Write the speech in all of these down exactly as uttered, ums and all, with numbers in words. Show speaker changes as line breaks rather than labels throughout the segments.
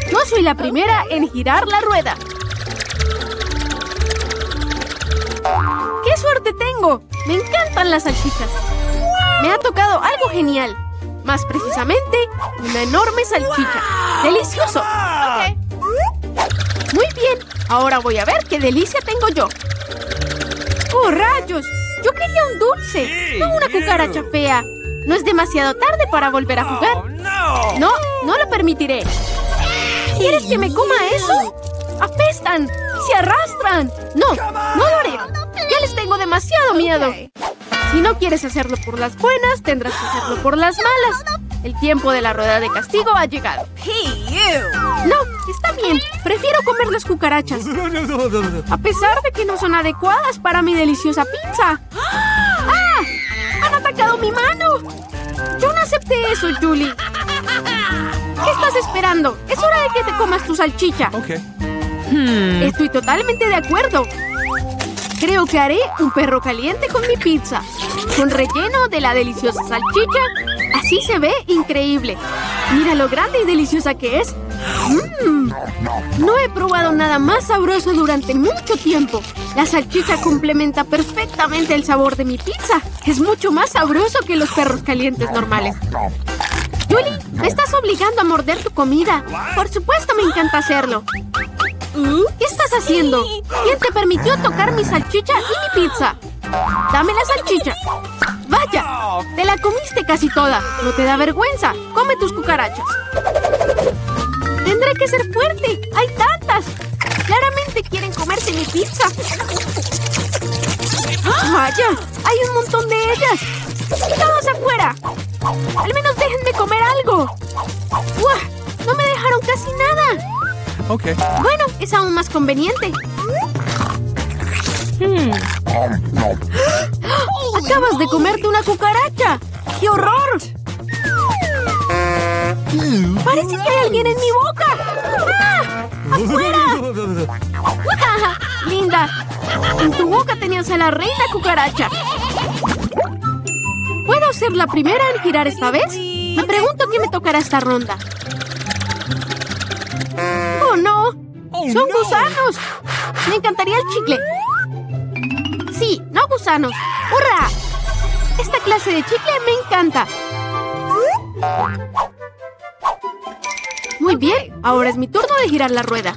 No soy la primera en girar la rueda. ¡Qué suerte tengo! Me encantan las salchichas. Me ha tocado algo genial. Más precisamente, una enorme salchicha. ¡Delicioso! Okay. Muy bien. Ahora voy a ver qué delicia tengo yo. ¡Oh, rayos! Yo quería un dulce, no una cucaracha fea. ¿No es demasiado tarde para volver a jugar? No, no lo permitiré. ¿Quieres que me coma eso? ¡Apestan! ¡Se arrastran! No, no lo haré. Ya les tengo demasiado miedo. Si no quieres hacerlo por las buenas, tendrás que hacerlo por las malas. El tiempo de la rueda de castigo ha llegado. No, está bien. Prefiero comer las cucarachas. A pesar de que no son adecuadas para mi deliciosa pizza. ¡Ah! ¡Han atacado mi mano! Yo no acepté eso, Julie. ¿Qué estás esperando? Es hora de que te comas tu salchicha.
Okay.
Hmm. Estoy totalmente de acuerdo. Creo que haré un perro caliente con mi pizza. Con relleno de la deliciosa salchicha. Así se ve increíble. Mira lo grande y deliciosa que es. Mm. No he probado nada más sabroso durante mucho tiempo. La salchicha complementa perfectamente el sabor de mi pizza. Es mucho más sabroso que los perros calientes normales. Julie, me estás obligando a morder tu comida. Por supuesto me encanta hacerlo. ¿Qué estás haciendo? ¿Quién te permitió tocar mi salchicha y mi pizza? ¡Dame la salchicha! ¡Vaya! ¡Te la comiste casi toda! ¿No te da vergüenza? ¡Come tus cucarachas! ¡Tendré que ser fuerte! ¡Hay tantas! ¡Claramente quieren comerse mi pizza! ¡Vaya! ¡Hay un montón de ellas! ¡Todos afuera! ¡Al menos déjenme comer algo! ¡Uah! ¡No me dejaron casi nada!
Okay.
Bueno, es aún más conveniente. Hmm. ¡Acabas de comerte una cucaracha! ¡Qué horror! ¡Parece que hay alguien en mi boca! ¡Ah! ¡Afuera! ¡Linda! En tu boca tenías a la reina cucaracha. ¿Puedo ser la primera en girar esta vez? Me pregunto qué me tocará esta ronda. ¡Oh, no! ¡Son gusanos! Me encantaría el chicle. Sí, no gusanos. ¡Hurra! Esta clase de chicle me encanta. Muy bien, ahora es mi turno de girar la rueda.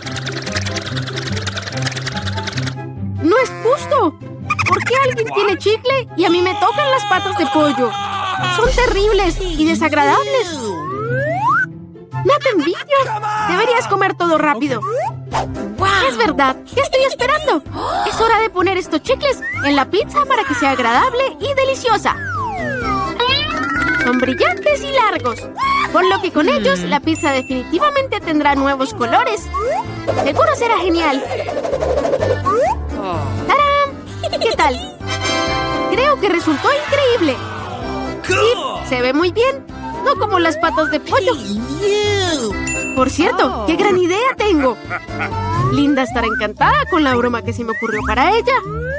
¡No es justo! ¿Por qué alguien tiene chicle y a mí me tocan las patas de pollo? Son terribles y desagradables. ¡No te envidio! Deberías comer todo rápido. Es verdad. ¿Qué estoy esperando? Es hora de poner estos chicles en la pizza para que sea agradable y deliciosa. Son brillantes y largos, por lo que con ellos la pizza definitivamente tendrá nuevos colores. Seguro será genial. ¡Tarán! ¿Qué tal? Creo que resultó increíble. Sí, se ve muy bien. No como las patas de pollo. Por cierto, ¡qué gran idea tengo! Linda estará encantada con la broma que se me ocurrió para ella.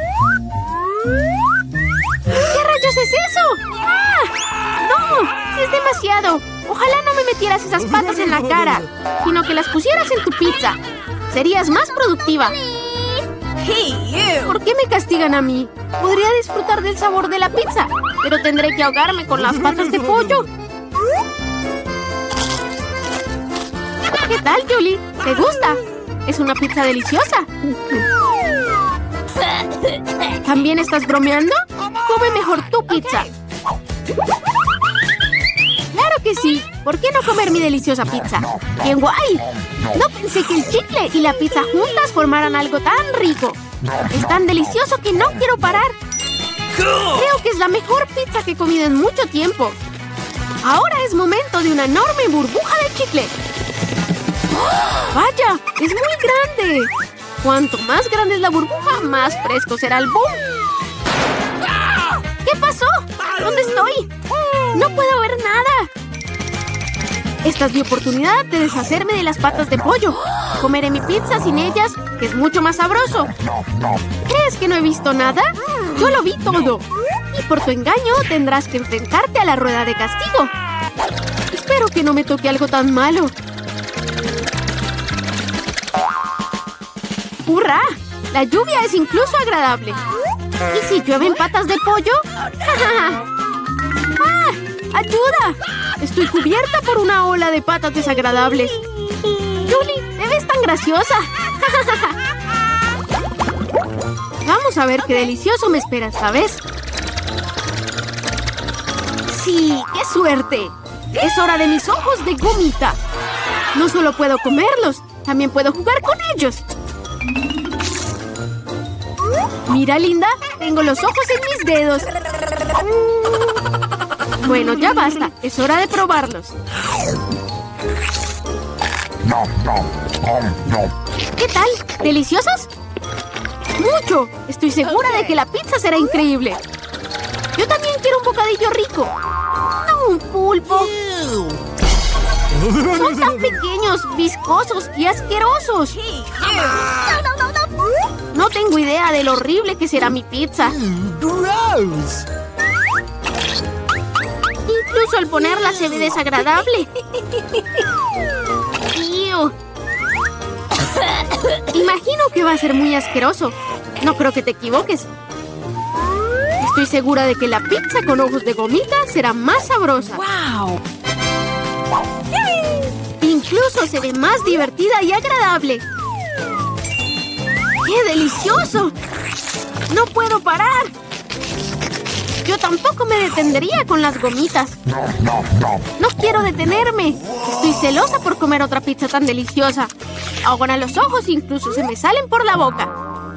¿Qué rayos es eso? ¡Ah! ¡No! ¡Es demasiado! Ojalá no me metieras esas patas en la cara, sino que las pusieras en tu pizza. Serías más productiva. ¿Por qué me castigan a mí? Podría disfrutar del sabor de la pizza, pero tendré que ahogarme con las patas de pollo. ¿Qué tal, Julie? ¿Te gusta? Es una pizza deliciosa. ¿También estás bromeando? Come mejor tu pizza. ¡Claro que sí! ¿Por qué no comer mi deliciosa pizza? ¡Qué guay! No pensé que el chicle y la pizza juntas formaran algo tan rico. Es tan delicioso que no quiero parar. Creo que es la mejor pizza que he comido en mucho tiempo. Ahora es momento de una enorme burbuja de chicle. ¡Vaya! ¡Es muy grande! Cuanto más grande es la burbuja, más fresco será el boom. ¿Qué pasó? ¿Dónde estoy? ¡No puedo ver nada! Esta es mi oportunidad de deshacerme de las patas de pollo. Comeré mi pizza sin ellas, que es mucho más sabroso. ¿Crees que no he visto nada? Yo lo vi todo. Y por tu engaño tendrás que enfrentarte a la rueda de castigo. Espero que no me toque algo tan malo. ¡Hurra! La lluvia es incluso agradable. ¿Y si llueven patas de pollo? ¡Ah! ¡Ayuda! Estoy cubierta por una ola de patas desagradables. Julie, te ves tan graciosa. Vamos a ver qué delicioso me espera esta vez. ¡Sí! ¡Qué suerte! Es hora de mis ojos de gomita. No solo puedo comerlos, también puedo jugar con ellos. Mira, Linda, tengo los ojos en mis dedos. Bueno, ya basta. Es hora de probarlos. ¿Qué tal? ¿Deliciosos? ¡Mucho! Estoy segura de que la pizza será increíble. Yo también quiero un bocadillo rico. No un pulpo. Son tan pequeños, viscosos y asquerosos. No tengo idea de lo horrible que será mi pizza.
Gross.
Incluso al ponerla se ve desagradable. ¡Ew! Imagino que va a ser muy asqueroso. No creo que te equivoques. Estoy segura de que la pizza con ojos de gomita será más sabrosa.
Wow.
Incluso se ve más divertida y agradable. ¡Qué delicioso! ¡No puedo parar! Yo tampoco me detendría con las gomitas. No quiero detenerme. Estoy celosa por comer otra pizza tan deliciosa. Ahora los ojos incluso se me salen por la boca.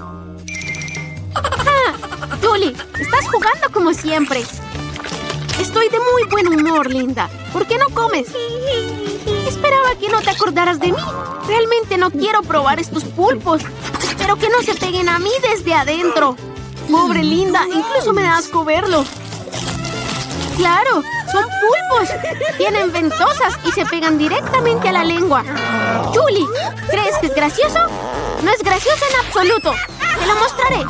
¡Ah! Julie, estás jugando como siempre. Estoy de muy buen humor, Linda. ¿Por qué no comes? Esperaba que no te acordaras de mí. Realmente no quiero probar estos pulpos. Espero que no se peguen a mí desde adentro. Pobre Linda, incluso me da asco verlo. ¡Claro! ¡Son pulpos! Tienen ventosas y se pegan directamente a la lengua. Julie, ¿crees que es gracioso? No es gracioso en absoluto. Te lo mostraré.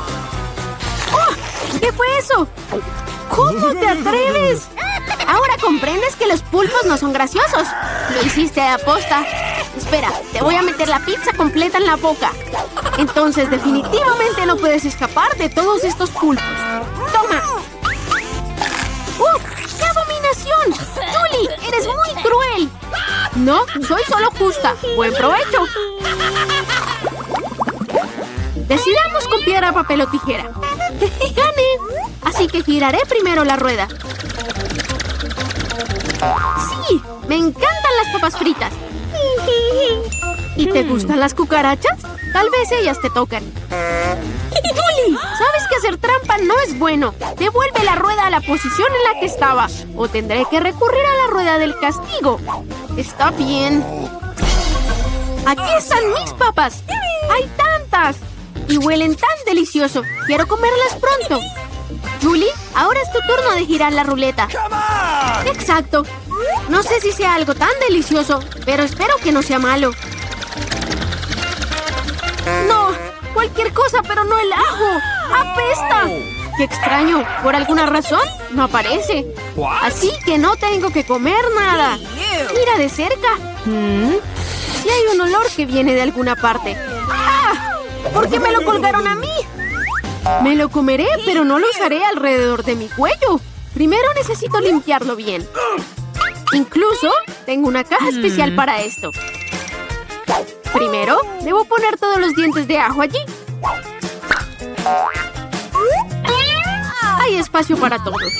¡Oh! ¿Qué fue eso? ¿Cómo te atreves? Ahora comprendes que los pulpos no son graciosos. Lo hiciste a aposta. Espera, te voy a meter la pizza completa en la boca. Entonces definitivamente no puedes escapar de todos estos pulpos. ¡Toma! ¡Uf! ¡Qué abominación! ¡Julie, eres muy cruel! No, soy solo justa. ¡Buen provecho! Decidamos con piedra, papel o tijera. ¡Gané! Así que giraré primero la rueda. ¡Sí! ¡Me encantan las papas fritas! ¿Y te gustan las cucarachas? Tal vez ellas te tocan. ¡Julie! ¿Sabes que hacer trampa no es bueno? Devuelve la rueda a la posición en la que estaba. O tendré que recurrir a la rueda del castigo. Está bien. ¡Aquí están mis papas! ¡Hay tantas! Y huelen tan delicioso. Quiero comerlas pronto. Julie, ahora es tu turno de girar la ruleta. Exacto. No sé si sea algo tan delicioso, pero espero que no sea malo. No, cualquier cosa, pero no el ajo. ¡Apesta! ¡Qué extraño! Por alguna razón, no aparece. Así que no tengo que comer nada. Mira de cerca. ¿Mm? Sí hay un olor que viene de alguna parte. ¡Ah! ¿Por qué me lo colgaron a mí? Me lo comeré, pero no lo usaré alrededor de mi cuello. Primero necesito limpiarlo bien. Incluso tengo una caja especial para esto. Primero, debo poner todos los dientes de ajo allí. Hay espacio para todos.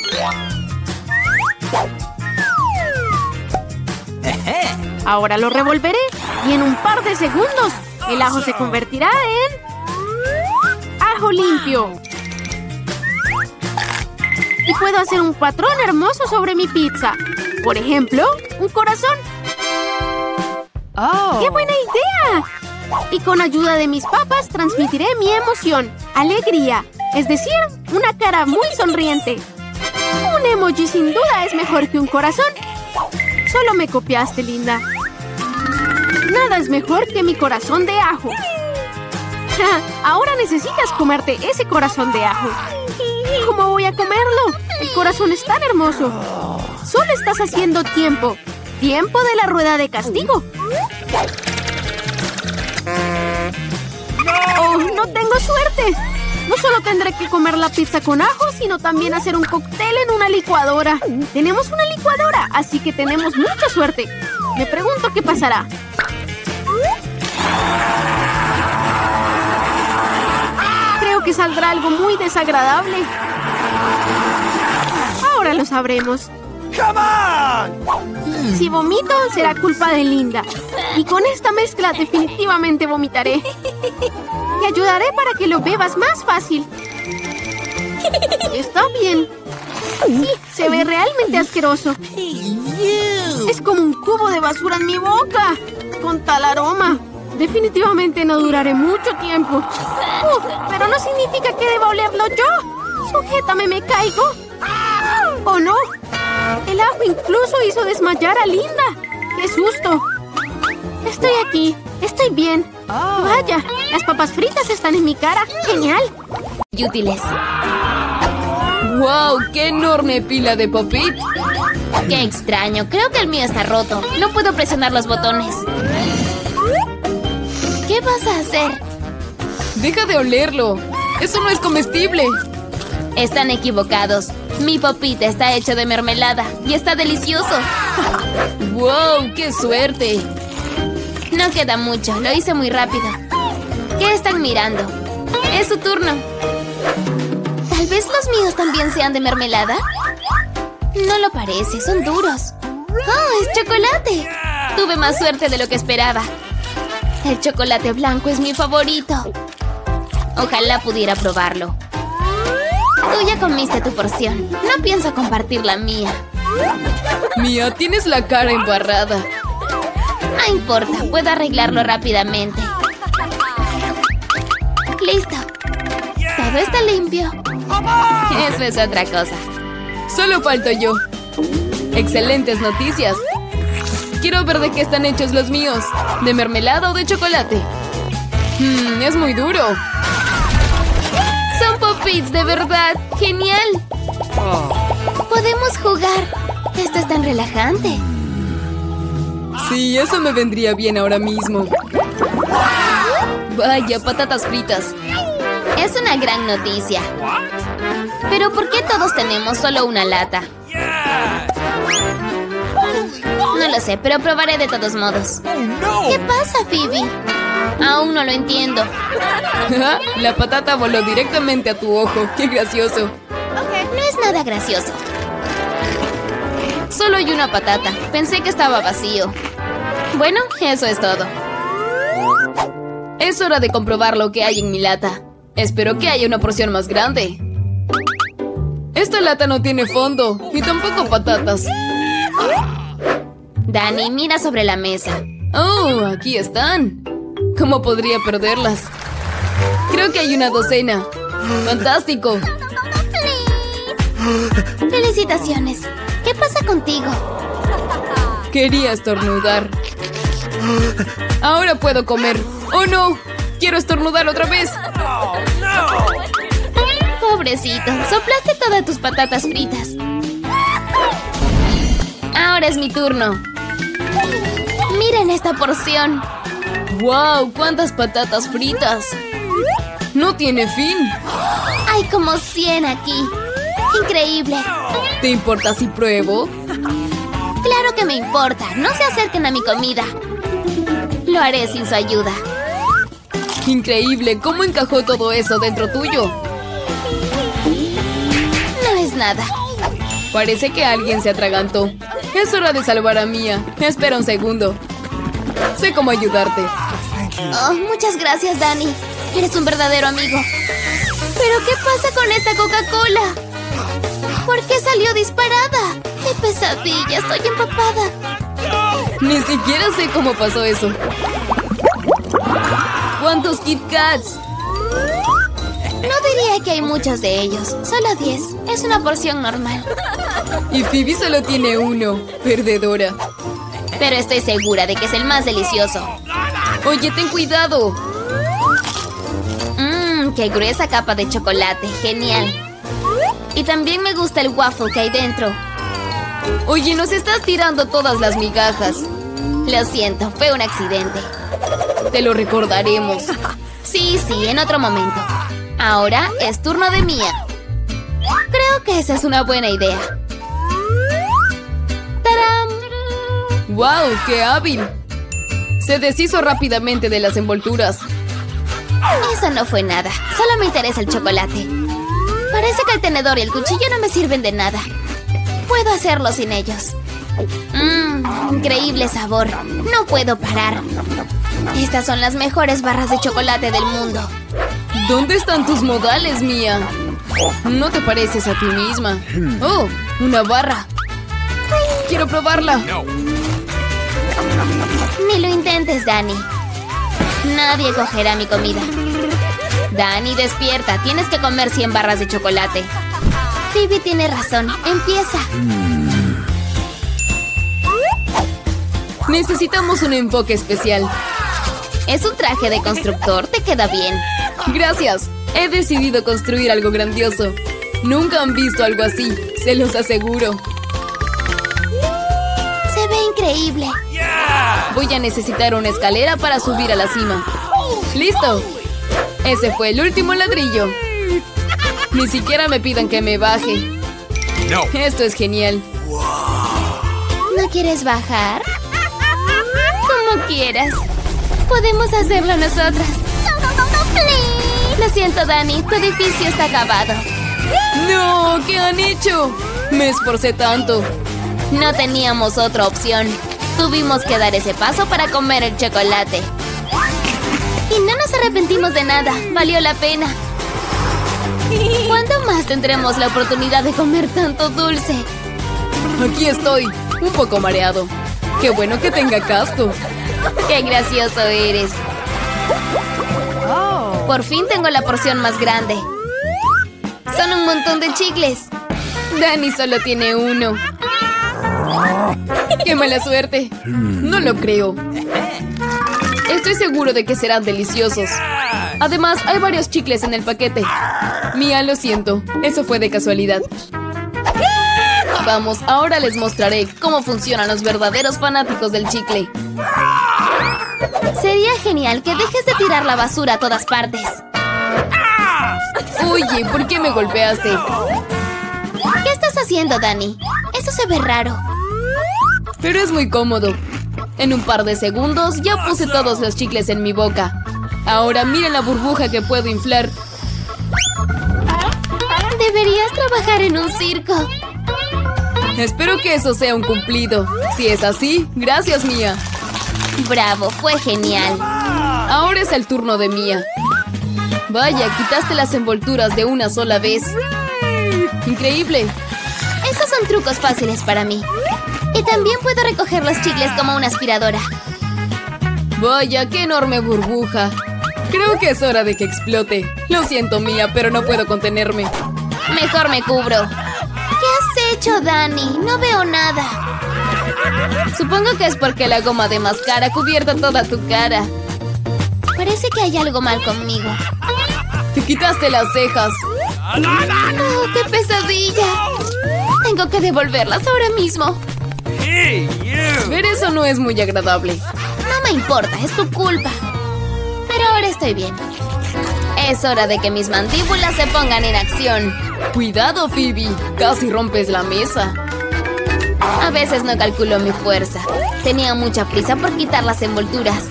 Ahora lo revolveré y en un par de segundos el ajo se convertirá en ajo limpio. Y puedo hacer un patrón hermoso sobre mi pizza. Por ejemplo, un corazón.
Oh.
¡Qué buena idea! Y con ayuda de mis papas transmitiré mi emoción, alegría, es decir, una cara muy sonriente. Un emoji sin duda es mejor que un corazón. Solo me copiaste, Linda. Nada es mejor que mi corazón de ajo. Ahora necesitas comerte ese corazón de ajo. ¿Cómo voy a comerlo? El corazón es tan hermoso. Solo estás haciendo tiempo. ¡Tiempo de la rueda de castigo! ¡Oh, no tengo suerte! No solo tendré que comer la pizza con ajo, sino también hacer un cóctel en una licuadora. Tenemos una licuadora, así que tenemos mucha suerte. Me pregunto qué pasará. Creo que saldrá algo muy desagradable. Ahora lo sabremos. Si vomito, será culpa de Linda. Y con esta mezcla definitivamente vomitaré. Te ayudaré para que lo bebas más fácil. Está bien. Sí, se ve realmente asqueroso. Es como un cubo de basura en mi boca. Con tal aroma. Definitivamente no duraré mucho tiempo. Uh, pero no significa que deba olerlo yo. Sujétame, me caigo. ¿O no? El ajo incluso hizo desmayar a Linda. ¡Qué susto! Estoy aquí. Estoy bien. Vaya, las papas fritas están en mi cara. ¡Genial!
Útiles.
¡Wow! ¡Qué enorme pila de Pop-It!
¡Qué extraño! Creo que el mío está roto. No puedo presionar los botones. ¿Qué vas a hacer?
¡Deja de olerlo! ¡Eso no es comestible!
Están equivocados. Mi Pop-It está hecho de mermelada y está delicioso.
¡Wow! ¡Qué suerte!
No queda mucho. Lo hice muy rápido. ¿Qué están mirando? Es su turno. ¿Tal vez los míos también sean de mermelada? No lo parece. Son duros. ¡Oh, es chocolate! Tuve más suerte de lo que esperaba. El chocolate blanco es mi favorito. Ojalá pudiera probarlo. Tú ya comiste tu porción. No pienso compartir la mía.
Mía, tienes la cara embarrada.
No importa, puedo arreglarlo rápidamente. Listo. Todo está limpio. Eso es otra cosa.
Solo falto yo. Excelentes noticias. Quiero ver de qué están hechos los míos. ¿De mermelada o de chocolate? Mmm, es muy duro.
Son Pop-Its de verdad. ¡Genial! Podemos jugar. Esto es tan relajante.
Sí, eso me vendría bien ahora mismo. Vaya, patatas fritas.
Es una gran noticia. Pero ¿por qué todos tenemos solo una lata? No lo sé, pero probaré de todos modos. ¿Qué pasa, Phoebe? Aún no lo entiendo.
La patata voló directamente a tu ojo. ¡Qué gracioso!
No es nada gracioso. Solo hay una patata. Pensé que estaba vacío. Bueno, eso es todo.
Es hora de comprobar lo que hay en mi lata. Espero que haya una porción más grande. Esta lata no tiene fondo. Y tampoco patatas.
Dani, mira sobre la mesa.
¡Oh! Aquí están. ¿Cómo podría perderlas? Creo que hay una docena. ¡Fantástico!
Felicitaciones. ¿Qué pasa contigo?
Quería estornudar. Ahora puedo comer. ¡Oh, no! ¡Quiero estornudar otra vez!
Pobrecito, soplaste todas tus patatas fritas. Ahora es mi turno. Miren esta porción.
¡Wow! ¡Cuántas patatas fritas! ¡No tiene fin!
Hay como cien aquí. ¡Increíble!
¿Te importa si pruebo?
Claro que me importa. No se acerquen a mi comida. Lo haré sin su ayuda.
¡Increíble! ¿Cómo encajó todo eso dentro tuyo?
No es nada.
Parece que alguien se atragantó. Es hora de salvar a Mía. Espera un segundo. Sé cómo ayudarte.
Oh, muchas gracias, Dani. Eres un verdadero amigo. ¿Pero qué pasa con esta Coca-Cola? ¿Por qué salió disparada? ¡Qué pesadilla! Estoy empapada.
Ni siquiera sé cómo pasó eso. ¿Cuántos Kit Kats?
No diría que hay muchos de ellos. Solo diez. Es una porción normal.
Y Phoebe solo tiene uno. Perdedora.
Pero estoy segura de que es el más delicioso.
Oye, ten cuidado.
Mmm, qué gruesa capa de chocolate. Genial. Y también me gusta el waffle que hay dentro.
Oye, nos estás tirando todas las migajas.
Lo siento, fue un accidente.
Te lo recordaremos.
Sí, sí, en otro momento. Ahora es turno de Mia. Creo que esa es una buena idea. ¡Tarán!
¡Wow! ¡Qué hábil! Se deshizo rápidamente de las envolturas.
Eso no fue nada. Solo me interesa el chocolate. Parece que el tenedor y el cuchillo no me sirven de nada. Puedo hacerlo sin ellos. Mmm, increíble sabor. No puedo parar. Estas son las mejores barras de chocolate del mundo.
¿Dónde están tus modales, Mia? No te pareces a ti misma. ¡Oh! ¡Una barra! ¡Quiero probarla!
Ni lo intentes, Dani. Nadie cogerá mi comida. Dani, despierta. Tienes que comer cien barras de chocolate. Phoebe tiene razón. Empieza.
Necesitamos un enfoque especial.
Es un traje de constructor. Te queda bien.
Gracias. He decidido construir algo grandioso. Nunca han visto algo así. Se los aseguro.
Se ve increíble.
Voy a necesitar una escalera para subir a la cima. ¡Listo! Ese fue el último ladrillo. Ni siquiera me pidan que me baje.
No.
Esto es genial.
¿No quieres bajar? Como quieras. Podemos hacerlo nosotras. Lo siento, Dani. Tu edificio está acabado.
¡No! ¿Qué han hecho? Me esforcé tanto.
No teníamos otra opción. Tuvimos que dar ese paso para comer el chocolate. Y no nos arrepentimos de nada. Valió la pena. ¿Cuándo más tendremos la oportunidad de comer tanto dulce?
Aquí estoy, un poco mareado. ¡Qué bueno que tenga casco!
¡Qué gracioso eres! Por fin tengo la porción más grande. Son un montón de chicles.
Dani solo tiene uno. ¡Qué mala suerte! No lo creo. Estoy seguro de que serán deliciosos. Además, hay varios chicles en el paquete. Mia, lo siento. Eso fue de casualidad. Vamos, ahora les mostraré cómo funcionan los verdaderos fanáticos del chicle.
Sería genial que dejes de tirar la basura a todas partes.
Oye, ¿por qué me golpeaste?
¿Qué estás haciendo, Dani? Eso se ve raro.
Pero es muy cómodo. En un par de segundos ya puse todos los chicles en mi boca. Ahora miren la burbuja que puedo inflar.
Deberías trabajar en un circo.
Espero que eso sea un cumplido. Si es así, gracias, Mia.
Bravo, fue genial.
Ahora es el turno de Mia. Vaya, quitaste las envolturas de una sola vez. Increíble.
Esos son trucos fáciles para mí. Y también puedo recoger los chicles como una aspiradora.
Vaya, qué enorme burbuja. Creo que es hora de que explote. Lo siento, Mia, pero no puedo contenerme.
Mejor me cubro. ¿Qué has hecho, Dani? No veo nada.
Supongo que es porque la goma de mascar ha cubierto toda tu cara.
Parece que hay algo mal conmigo.
Te quitaste las cejas.
¡Oh, qué pesadilla! Tengo que devolverlas ahora mismo.
Ver eso no es muy agradable.
No me importa, es tu culpa. Pero ahora estoy bien. Es hora de que mis mandíbulas se pongan en acción.
Cuidado, Phoebe. Casi rompes la mesa.
A veces no calculo mi fuerza. Tenía mucha prisa por quitar las envolturas.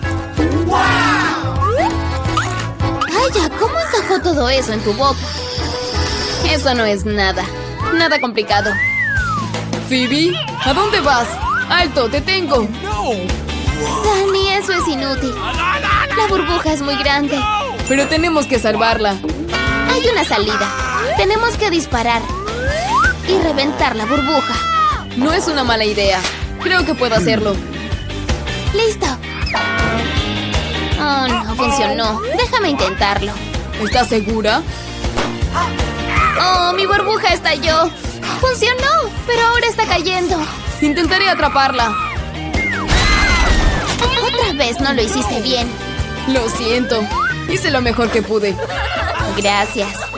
¡Vaya! ¿Cómo encajó todo eso en tu boca?
Eso no es nada. Nada complicado. Phoebe, ¿a dónde vas? ¡Alto, te tengo!
Dani, eso es inútil. La burbuja es muy grande.
Pero tenemos que salvarla.
Hay una salida. Tenemos que disparar y reventar la burbuja.
No es una mala idea. Creo que puedo hacerlo.
¡Listo! Oh, no funcionó. Déjame intentarlo.
¿Estás segura?
¡Oh, mi burbuja estalló! ¡Funcionó! Pero ahora está cayendo.
Intentaré atraparla.
Otra vez no lo hiciste bien.
Lo siento. Hice lo mejor que pude.
Gracias.